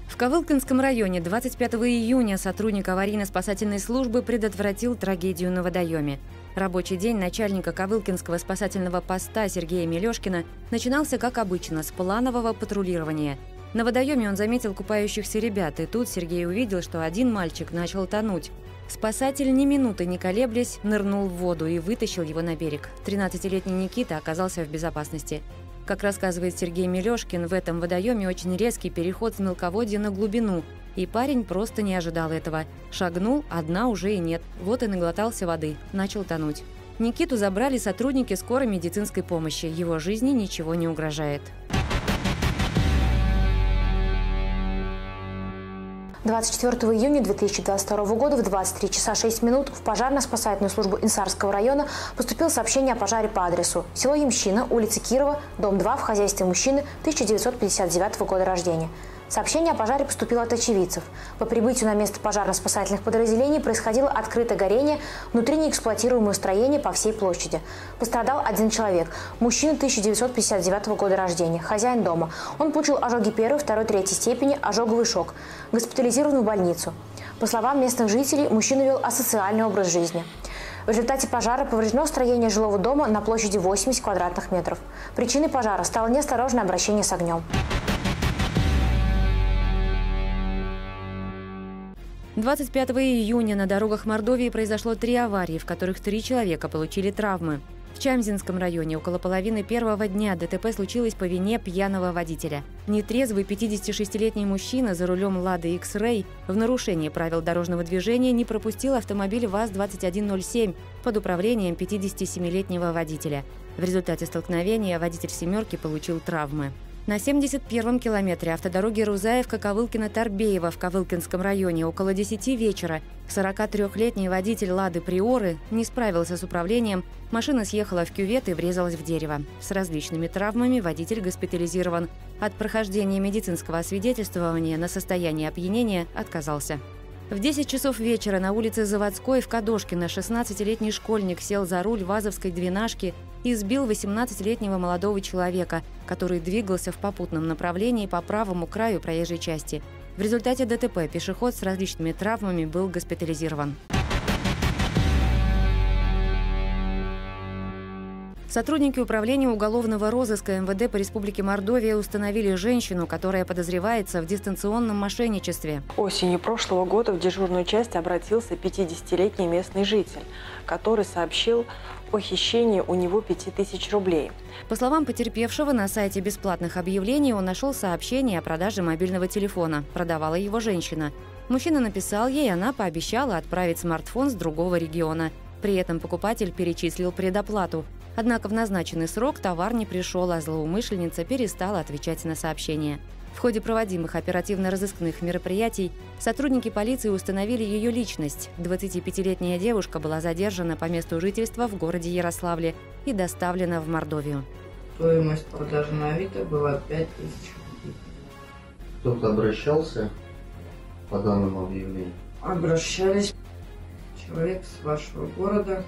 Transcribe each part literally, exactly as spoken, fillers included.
В Ковылкинском районе двадцать пятого июня сотрудник аварийно-спасательной службы предотвратил трагедию на водоеме. Рабочий день начальника Ковылкинского спасательного поста Сергея Мелешкина начинался, как обычно, с планового патрулирования. На водоеме он заметил купающихся ребят, и тут Сергей увидел, что один мальчик начал тонуть. Спасатель, ни минуты не колеблясь, нырнул в воду и вытащил его на берег. тринадцатилетний Никита оказался в безопасности. Как рассказывает Сергей Мелешкин, в этом водоеме очень резкий переход с мелководья на глубину, и парень просто не ожидал этого. Шагнул, а дна уже и нет. Вот и наглотался воды, начал тонуть. Никиту забрали сотрудники скорой медицинской помощи. Его жизни ничего не угрожает. двадцать четвёртого июня две тысячи двадцать второго года в двадцать три часа шесть минут в пожарно-спасательную службу Инсарского района поступило сообщение о пожаре по адресу село Ямщина, улица Кирова, дом два, в хозяйстве мужчины тысяча девятьсот пятьдесят девятого года рождения. Сообщение о пожаре поступило от очевидцев. По прибытию на место пожарно-спасательных подразделений происходило открытое горение внутри неэксплуатируемого строения по всей площади. Пострадал один человек, мужчина тысяча девятьсот пятьдесят девятого года рождения, хозяин дома. Он получил ожоги первой, второй, третьей степени, ожоговый шок. Госпитализирован в больницу. По словам местных жителей, мужчина вел асоциальный образ жизни. В результате пожара повреждено строение жилого дома на площади восемьдесят квадратных метров. Причиной пожара стало неосторожное обращение с огнем. двадцать пятого июня на дорогах Мордовии произошло три аварии, в которых три человека получили травмы. В Чамзинском районе около половины первого дня ДТП случилось по вине пьяного водителя. Нетрезвый пятидесятишестилетний мужчина за рулем «Лады Икс-Рей» в нарушении правил дорожного движения не пропустил автомобиль ВАЗ двадцать один ноль семь под управлением пятидесятисемилетнего водителя. В результате столкновения водитель «семерки» получил травмы. На семьдесят первом километре автодороги Рузаевка-Ковылкино-Торбеево в Ковылкинском районе около десяти вечера сорокатрёхлетний водитель «Лады Приоры» не справился с управлением, машина съехала в кювет и врезалась в дерево. С различными травмами водитель госпитализирован. От прохождения медицинского освидетельствования на состояние опьянения отказался. В десять часов вечера на улице Заводской в Кадошкино шестнадцатилетний школьник сел за руль вазовской двенашки и сбил восемнадцатилетнего молодого человека, который двигался в попутном направлении по правому краю проезжей части. В результате ДТП пешеход с различными травмами был госпитализирован. Сотрудники управления уголовного розыска эм вэ дэ по Республике Мордовия установили женщину, которая подозревается в дистанционном мошенничестве. Осенью прошлого года в дежурную часть обратился пятидесятилетний местный житель, который сообщил о хищении у него пяти тысяч рублей. По словам потерпевшего, на сайте бесплатных объявлений он нашел сообщение о продаже мобильного телефона. Продавала его женщина. Мужчина написал ей, она пообещала отправить смартфон с другого региона. При этом покупатель перечислил предоплату. Однако в назначенный срок товар не пришел, а злоумышленница перестала отвечать на сообщения. В ходе проводимых оперативно-розыскных мероприятий сотрудники полиции установили ее личность. двадцатипятилетняя девушка была задержана по месту жительства в городе Ярославле и доставлена в Мордовию. Стоимость продажи на Авито была пять тысяч рублей. Кто-то обращался по данному объявлению? Обращались. Человек с вашего города.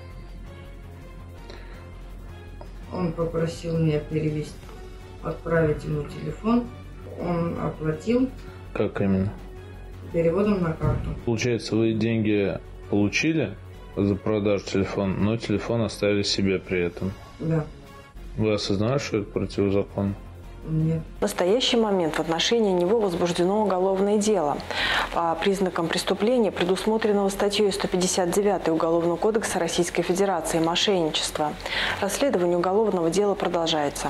Он попросил меня перевести, отправить ему телефон. Он оплатил. Как именно? Переводом на карту. Получается, вы деньги получили за продажу телефона, но телефон оставили себе при этом? Да. Вы осознали, что это противозаконно? Нет. В настоящий момент в отношении него возбуждено уголовное дело по признакам преступления, предусмотренного статьей сто пятьдесят девять Уголовного кодекса Российской Федерации «Мошенничество». Расследование уголовного дела продолжается.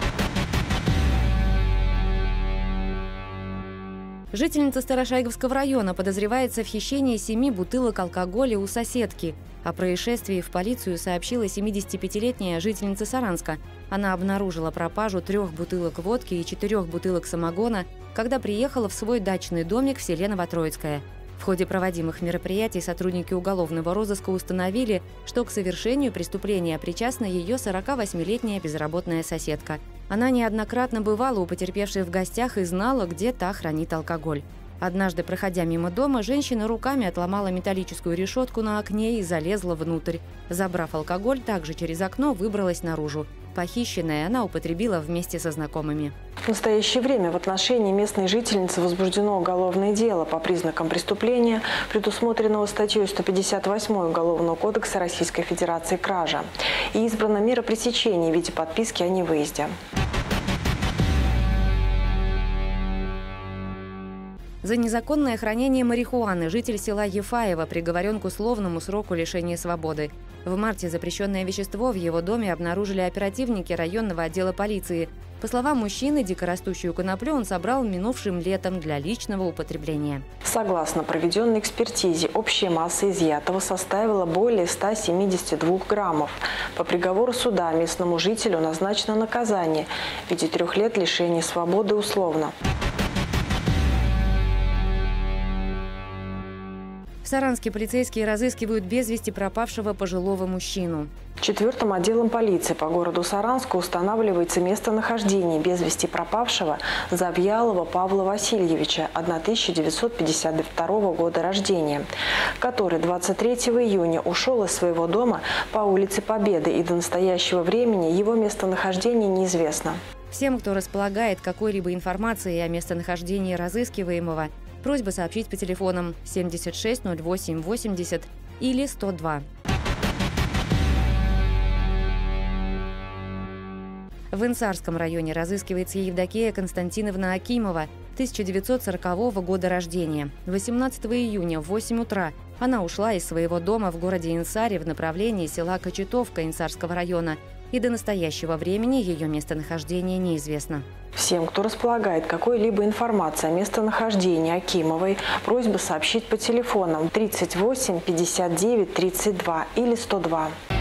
Жительница Старошайговского района подозревается в хищении семи бутылок алкоголя у соседки. О происшествии в полицию сообщила семидесятипятилетняя жительница Саранска. Она обнаружила пропажу трех бутылок водки и четырех бутылок самогона, когда приехала в свой дачный домик в селе Новотроицкое. В ходе проводимых мероприятий сотрудники уголовного розыска установили, что к совершению преступления причастна ее сорокавосьмилетняя безработная соседка. Она неоднократно бывала у потерпевшей в гостях и знала, где та хранит алкоголь. Однажды, проходя мимо дома, женщина руками отломала металлическую решетку на окне и залезла внутрь. Забрав алкоголь, также через окно выбралась наружу. Похищенное она употребила вместе со знакомыми. В настоящее время в отношении местной жительницы возбуждено уголовное дело по признакам преступления, предусмотренного статьей сто пятьдесят восемь Уголовного кодекса Российской Федерации «Кража». И избрана мера пресечения в виде подписки о невыезде. За незаконное хранение марихуаны житель села Ефаево приговорен к условному сроку лишения свободы. В марте запрещенное вещество в его доме обнаружили оперативники районного отдела полиции. По словам мужчины, дикорастущую коноплю он собрал минувшим летом для личного употребления. Согласно проведенной экспертизе, общая масса изъятого составила более ста семидесяти двух граммов. По приговору суда местному жителю назначено наказание в виде трех лет лишения свободы условно. В Саранске полицейские разыскивают без вести пропавшего пожилого мужчину. Четвертым отделом полиции по городу Саранску устанавливается местонахождение без вести пропавшего Завьялова Павла Васильевича, тысяча девятьсот пятьдесят второго года рождения, который двадцать третьего июня ушел из своего дома по улице Победы, и до настоящего времени его местонахождение неизвестно. Всем, кто располагает какой-либо информацией о местонахождении разыскиваемого, просьба сообщить по телефонам семьдесят шесть ноль восемь восемьдесят или сто два. В Инсарском районе разыскивается Евдокия Константиновна Акимова, тысяча девятьсот сорокового года рождения. восемнадцатого июня в восемь утра она ушла из своего дома в городе Инсаре в направлении села Кочетовка Инсарского района, и до настоящего времени ее местонахождение неизвестно. Всем, кто располагает какой-либо информацией о местонахождении Акимовой, просьба сообщить по телефонам тридцать восемь пятьдесят девять тридцать два или сто два.